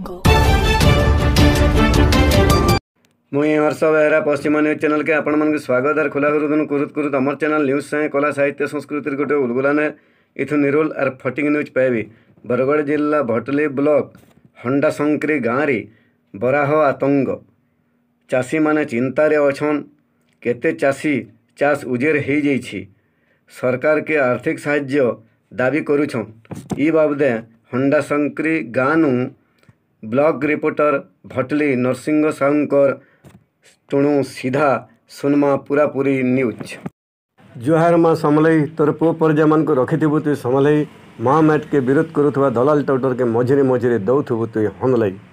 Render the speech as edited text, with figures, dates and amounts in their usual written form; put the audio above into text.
मुई Harsh Behera Paschim news channel के आपण मन स्वागत आर खुला कुरुत अमर चैनल न्यूज से कला साहित्य संस्कृति गोटे उलगुलाने इथु निरोल आर फटिंग न्यूज पाइबी। बरगढ़ जिला भटली ब्लॉक हंडाशंकरी गाँव बराह आतंक चाषी माने चिंतार अछन। केते चाषी चाष उजेर हो जाइछि। सरकार के आर्थिक साहाय्य दाबी करुछन। ई बाबदे हंडाशंकरी गाँव ब्लॉक रिपोर्टर भटली नरसिंह साहुंकर तुणु सीधा सुनमा पूरापूरी न्यूज। जुहार माँ समलई तोर पु पर्जा मान को रखिथबु तु समलई माँ मैट के विरोध करुवा दलाल टाउटर के मझिरे मझिरे दौथबु तु हनलई।